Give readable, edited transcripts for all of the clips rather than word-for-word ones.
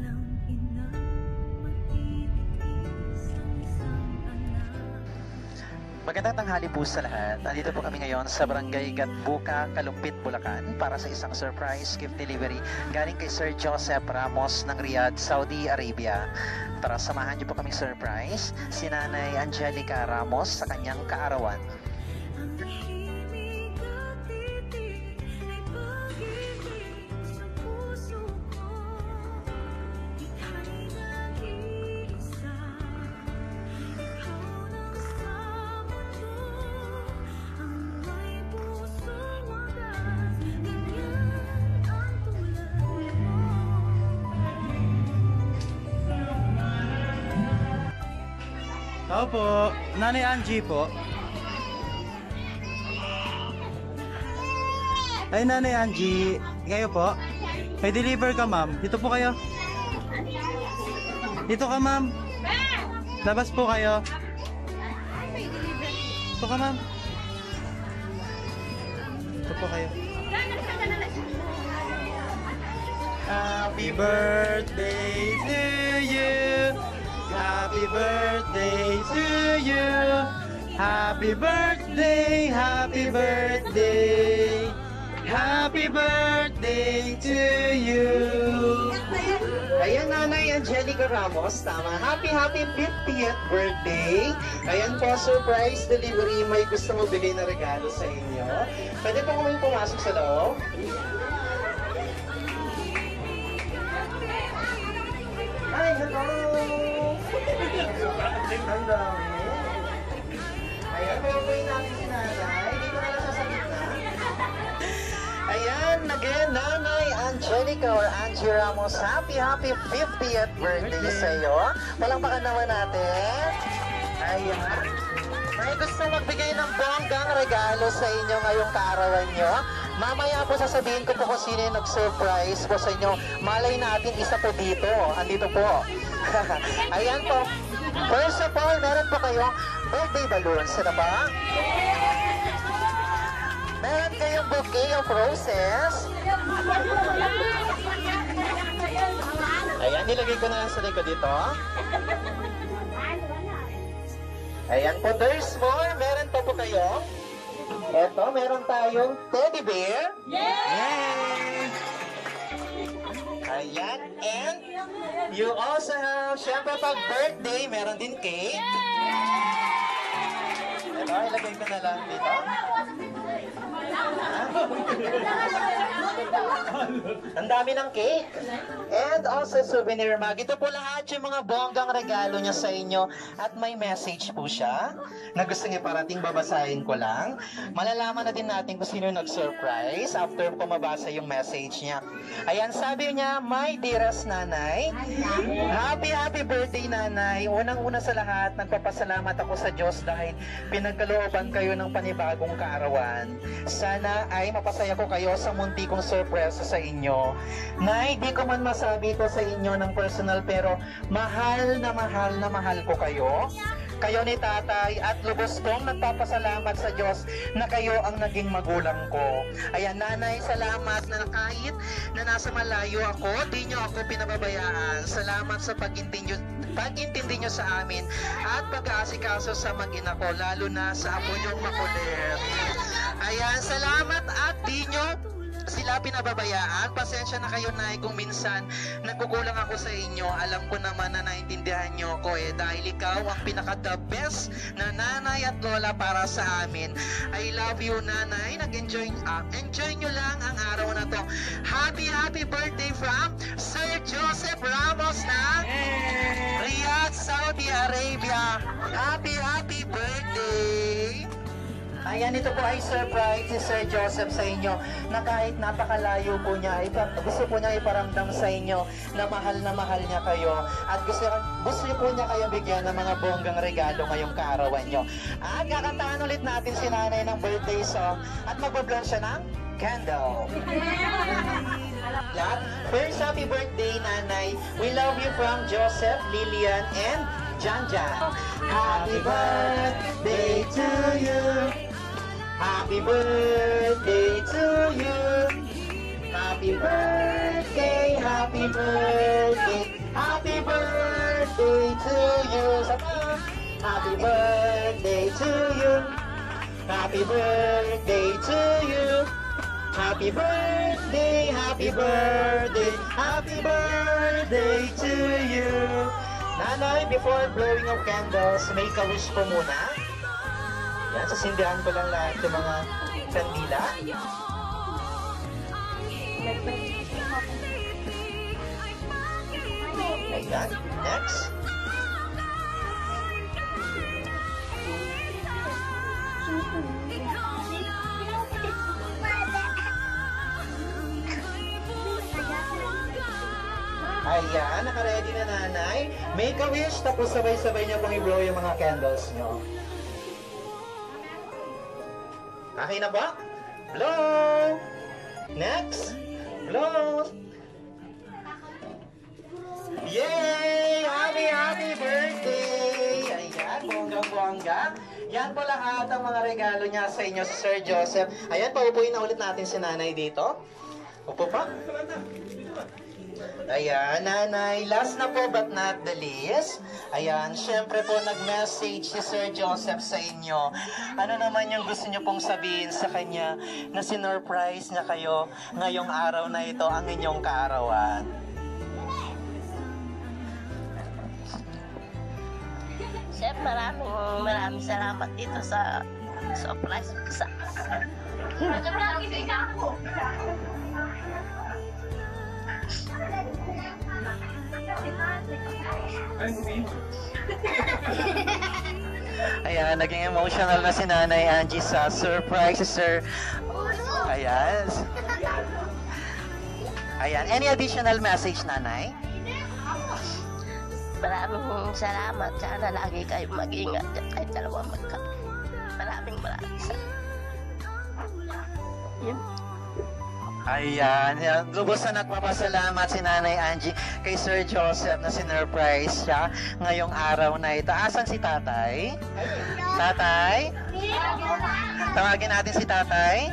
Magandang tanghali po sa lahat. Nandito po kami ngayon sa Barangay Gatbuka, Kalumpit, Bulacan para sa isang surprise gift delivery galing kay Sir Joseph Ramos ng Riyadh, Saudi Arabia. Tara, samahan niyo po kaming surprise si Nanay Angelica Ramos sa kanyang kaarawan. Opo, Nanay Angie po. Ay, Nanay Angie, kayo po? May deliver ka, ma'am. Dito po kayo. Dito ka, ma'am. Labas po kayo. Dito ka, ma'am. Dito po kayo. Happy birthday to you. Happy birthday to you. Happy birthday, happy birthday. Happy birthday to you. Ayan, Nanay Angelica Ramos, tama. Happy 50th birthday. Ayan po, surprise delivery. May gusto mo bigay na regalo sa inyo. Pwede po kami pumasok sa loob. Hi, hello! Ang dami. Ayan, pwede natin si Nanay. Dito na lang sa gitna. Ayan, again, Nanay Angelica or Angie Ramos, happy 50th birthday sa iyo. Palakpakan naman natin. Ayan. May gusto magbigay ng bonggang regalo sa inyo ngayong kaarawan nyo. Mamaya po sasabihin ko po kung sino yung nag-surprise po sa inyo. Malay natin isa po dito. Andito po. Ayan po. First of all, meron po kayong birthday balloons. Ano ba? Meron kayong bouquet of roses. Ayan, nilagay ko na sa likod dito. Ayan po, there's more. Meron po kayo. Eto, meron tayong teddy bear. Yay! Ayan, and you also have, syempre pag birthday, meron din cake. Ito, ilagay ko na lang dito. Ang dami ng cake. And also souvenir mug. Ito po lahat yung mga bonggang regalo niya sa inyo. At may message po siya na gusto niya parating, babasahin ko lang. Malalaman na din natin kung sino nag-surprise after ko mabasa yung message niya. Ayan, sabi niya, my dearest Nanay, happy birthday Nanay. Unang-una sa lahat, nagpapasalamat ako sa Diyos dahil pinagkalooban kayo ng panibagong kaarawan. Sana ay mapasaya ko kayo sa munti kong sorpresa sa inyo. Nay, di ko man masabi ko sa inyo ng personal pero mahal na mahal ko kayo. Kayo ni Tatay at lubos kong nagpapasalamat sa Diyos na kayo ang naging magulang ko. Ayan, Nanay, salamat na kahit na nasa malayo ako, di nyo ako pinababayaan. Salamat sa pag-intindi nyo sa amin at pag-aasikaso sa mag-ina ko, lalo na sa apo nyong makulit. Ayan, salamat at di nyo sila pinababayaan. Pasensya na kayo, Nay, kung minsan nagkukulang ako sa inyo. Alam ko naman na naintindihan nyo ako dahil ikaw ang pinaka-the best na nanay at lola para sa amin. I love you, Nanay. Enjoy nyo lang ang araw na to. Happy birthday from Sir Joseph Ramos ng Riyadh, Saudi Arabia. Happy birthday! Ayan, ito po ay surprise si Sir Joseph sa inyo na kahit napakalayo po niya, gusto po niya iparamdam sa inyo na mahal niya kayo at gusto po niya kayo bigyan ng mga bonggang regalo ngayong kaarawan nyo. At kakantahan ulit natin si Nanay ng birthday song at magbablow siya ng candle. First, happy birthday, Nanay. We love you from Joseph, Lillian, and Janjan. Happy birthday to you. Happy birthday to you. Happy birthday, happy birthday. Happy birthday to you. Happy birthday to you. Happy birthday, happy birthday, happy birthday to you. Nanay, before blowing of candles, make a wish po muna. Yan, sasindihan ko lang lahat yung mga kandila. Ayan, next. Ayan, naka-ready na nanay. Make a wish, tapos sabay-sabay niya pong i-blow yung mga candles niyo. Okay na ba? Blow! Next! Blow! Yay! Happy birthday! Ayan, bonggang-bongga. Yan po lahat ang mga regalo niya sa inyo, si Sir Joseph. Ayan, paupuin na ulit natin si nanay dito. Upo pa. Ayan, nanay, last na po but not the least. Ayan, syempre po nag-message si Sir Joseph sa inyo. Ano naman yung gusto niyo pong sabihin sa kanya na sinurprise niya kayo ngayong araw na ito, ang inyong kaarawan? Chef, maraming salamat dito sa surprise sa Ayan, naging emotional na si Nanay Angie sa surprise, Sir. Ayan. Ayan, any additional message, Nanay? maraming salamat. Sana lagi kayo mag-ingat at kahit dalawa magkapit. Maraming salamat. Yun. Ayan, lubos na nagpapasalamat si Nanay Angie kay Sir Joseph na sinurprise siya ngayong araw na ito. Asan si Tatay? Tatay? Tawagin natin si Tatay.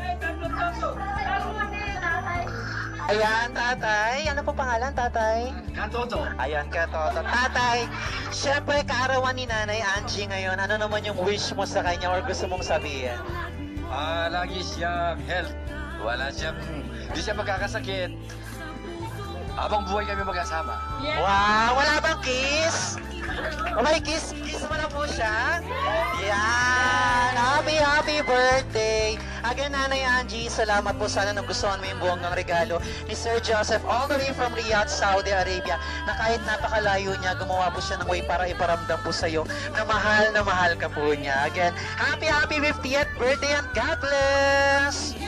Ayan, Tatay. Ano po pangalan, Tatay? Katoto. Ayan, Katoto. Tatay, syempre kaarawan ni Nanay Angie ngayon. Ano naman yung wish mo sa kanya or gusto mong sabihin? Lagi siyang health. Hindi siya magkakasakit. Habang buhay kami magkasama. Wow, wala bang kiss? Oh, may kiss mo na po siya? Yan! Happy birthday! Again, Nanay Angie, salamat po. Sana nagustuhan mo yung buong regalo ni Sir Joseph all the way from Riyadh, Saudi Arabia, na kahit napakalayo niya, gumawa po siya ng way para iparamdam po sa'yo na mahal ka po niya. Again, happy 50th birthday and God bless!